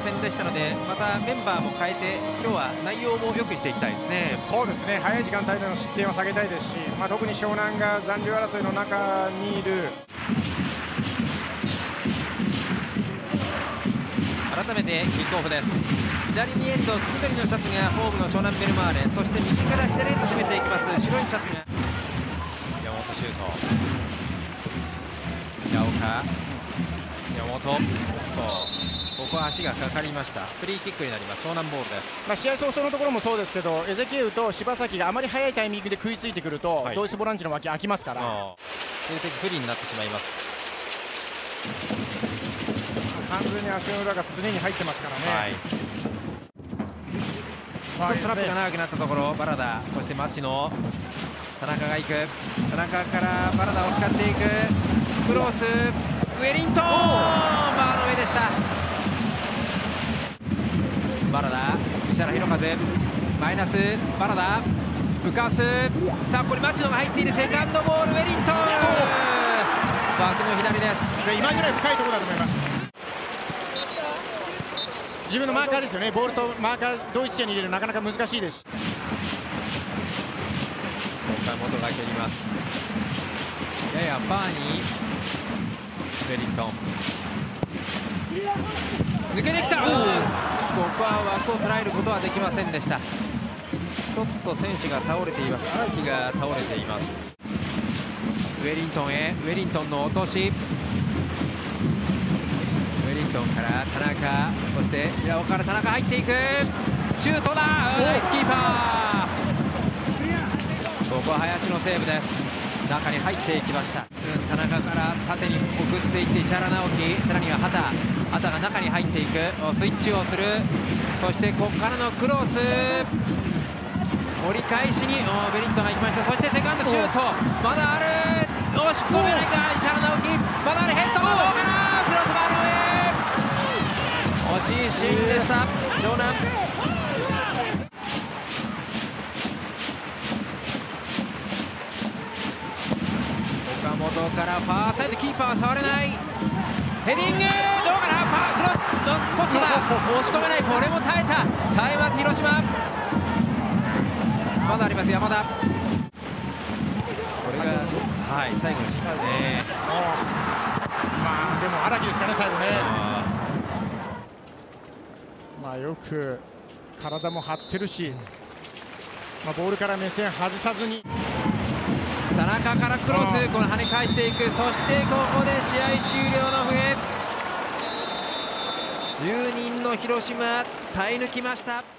戦でしたので、またメンバーも変えて今日は内容も良くしていきたいですね。 そうですね、早い時間帯での失点は避けたいですし、特に湘南が残留争いの中にいる。 改めてキックオフです。左にエンド緑のシャツがホームの湘南ベルマーレ、そして右から左へと攻めていきます白いシャツが山本シュート、平岡、山本、ここは足がかかりました。フリーキックになります。湘南ボールです。 試合早々のところもそうですけど、エゼキエウと柴崎があまり早いタイミングで食いついてくると、ドイツボランチの脇空きますから、 数的不利になってしまいます。 完全に足の裏がすでに入ってますからね。 トラップが長くなったところ、バラダ、そして町野、田中が行く、田中からバラダを使っていく、クロス、ウェリントン、バーの上でした。バラダ、石原弘和、マイナス、バラダ、浮かす、さあこれ町野が入っている、セカンドボール、ウェリントン、枠の左です。 今ぐらい深いところだと思います。自分のマーカーですよね、ボールとマーカー同一視野に入れる、なかなか難しいです。 岡本が蹴ります。ややバーにウェリントン抜けてきた、ここは枠を捉えることはできませんでした。ちょっと選手が倒れています。荒木が倒れています。ウェリントンへ、ウェリントンの落とし、ウェリントンから田中、そして平尾から田中入っていく、シュートだ、ナイスキーパー。ここは林のセーブです。中に入っていきました。田中から縦に送っていって石原直樹、さらには畑が中に入っていく、スイッチをする、そしてここからのクロス、折り返しにベリントンが行きました。そしてセカンドシュート、まだある、押し込めないか石原直樹、まだある、ヘッド、クロスバーの上、惜しいシーンでした湘南。岡本からファーサイド、キーパーは触れない、ヘディング、どうかな、クロスポストだ、押し込めない、これも耐えます広島。まだあります、山田、これが最後のシーンですね。 でも荒木ですかね、最後ね。よく体も張ってるし、ボールから目線外さずに、 田中からクロス、この跳ね返していく、そしてここで試合終了の笛、10人の広島耐え抜きました。